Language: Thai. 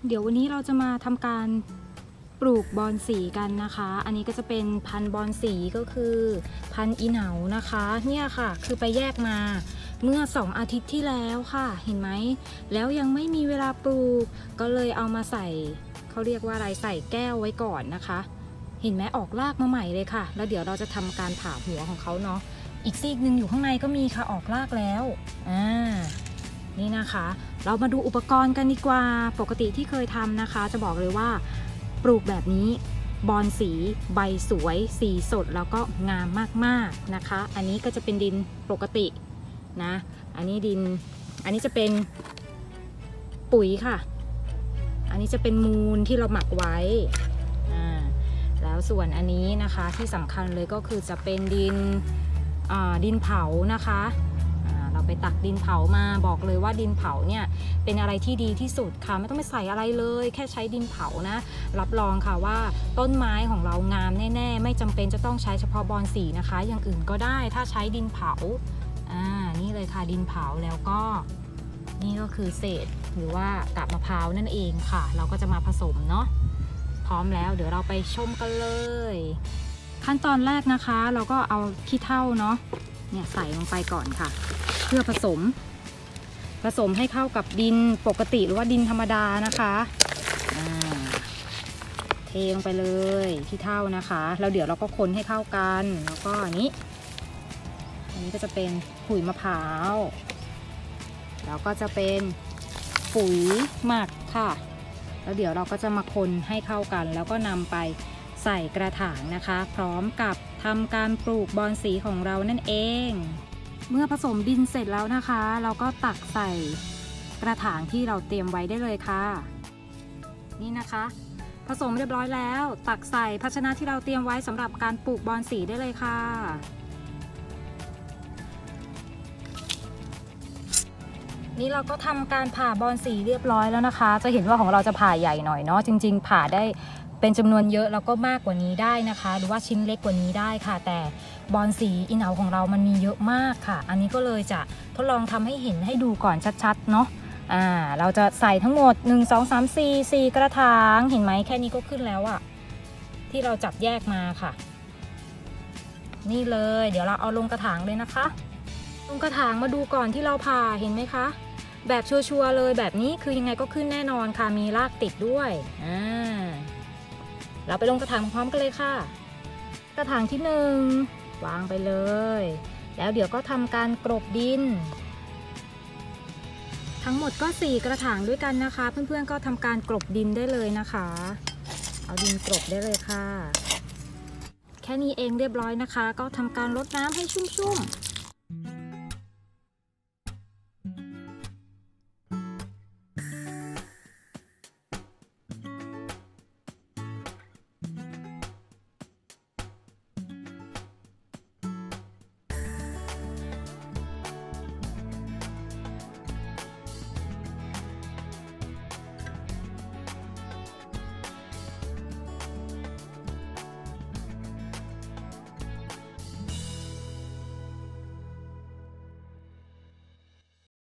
เดี๋ยววันนี้เราจะมาทำการปลูกบอนสีกันนะคะอันนี้ก็จะเป็นพันธุ์บอนสีก็คือพันธุ์อีเหนานะคะเนี่ยค่ะคือไปแยกมาเมื่อ2 อาทิตย์ที่แล้วค่ะเห็นไหมแล้วยังไม่มีเวลาปลูกก็เลยเอามาใส่เขาเรียกว่าอะไรใส่แก้วไว้ก่อนนะคะเห็นไหมออกรากมาใหม่เลยค่ะแล้วเดี๋ยวเราจะทำการผ่าหัวของเขาเนาะอีกซีกหนึ่งอยู่ข้างในก็มีค่ะออกรากแล้วนี่นะคะเรามาดูอุปกรณ์กันดีกว่าปกติที่เคยทำนะคะจะบอกเลยว่าปลูกแบบนี้บอนสีใบสวยสีสดแล้วก็งามมากๆนะคะอันนี้ก็จะเป็นดินปกตินะอันนี้ดินอันนี้จะเป็นปุ๋ยค่ะอันนี้จะเป็นมูลที่เราหมักไว้แล้วส่วนอันนี้นะคะที่สำคัญเลยก็คือจะเป็นดินเผานะคะเราไปตักดินเผามาบอกเลยว่าดินเผาเนี่ยเป็นอะไรที่ดีที่สุดค่ะไม่ต้องไปใส่อะไรเลยแค่ใช้ดินเผานะรับรองค่ะว่าต้นไม้ของเรางามแน่ๆไม่จำเป็นจะต้องใช้เฉพาะบอนสีนะคะอย่างอื่นก็ได้ถ้าใช้ดินเผานี่เลยค่ะดินเผาแล้วก็นี่ก็คือเศษหรือว่ากาบมะพร้าวนั่นเองค่ะเราก็จะมาผสมเนาะพร้อมแล้วเดี๋ยวเราไปชมกันเลยขั้นตอนแรกนะคะเราก็เอาขี้เถ้าเนาะเนี่ยใส่ลงไปก่อนค่ะเพื่อผสมให้เข้ากับดินปกติหรือว่าดินธรรมดานะคะเทลงไปเลยขี้เถ้านะคะแล้วเดี๋ยวเราก็คนให้เข้ากันแล้วก็อันนี้ก็จะเป็นขุยมะพร้าวแล้วก็จะเป็นปุ๋ยหมักค่ะแล้วเดี๋ยวเราก็จะมาคนให้เข้ากันแล้วก็นำไปใส่กระถางนะคะพร้อมกับทำการปลูกบอนสีของเรานั่นเองเมื่อผสมดินเสร็จแล้วนะคะเราก็ตักใส่กระถางที่เราเตรียมไว้ได้เลยค่ะนี่นะคะผสมเรียบร้อยแล้วตักใส่ภาชนะที่เราเตรียมไว้สำหรับการปลูกบอนสีได้เลยค่ะนี่เราก็ทำการผ่าบอนสีเรียบร้อยแล้วนะคะจะเห็นว่าของเราจะผ่าใหญ่หน่อยเนาะจริงๆผ่าได้เป็นจำนวนเยอะแล้วก็มากกว่านี้ได้นะคะหรือว่าชิ้นเล็กกว่านี้ได้ค่ะแต่บอนสีอีเหนาของเรามันมีเยอะมากค่ะอันนี้ก็เลยจะทดลองทำให้เห็นให้ดูก่อนชัดๆเนาะเราจะใส่ทั้งหมด1 2 3 4 4กระถางเห็นไหมแค่นี้ก็ขึ้นแล้วอะที่เราจับแยกมาค่ะนี่เลยเดี๋ยวเราเอาลงกระถางเลยนะคะลงกระถางมาดูก่อนที่เราผ่าเห็นไหมคะแบบชัวร์ๆเลยแบบนี้คือยังไงก็ขึ้นแน่นอนค่ะมีรากติดด้วยเราไปลงกระถางพร้อมกันเลยค่ะกระถางที่1วางไปเลยแล้วเดี๋ยวก็ทำการกลบดินทั้งหมดก็4กระถางด้วยกันนะคะเพื่อนๆก็ทำการกลบดินได้เลยนะคะเอาดินกลบได้เลยค่ะแค่นี้เองเรียบร้อยนะคะก็ทำการรดน้ำให้ชุ่มๆ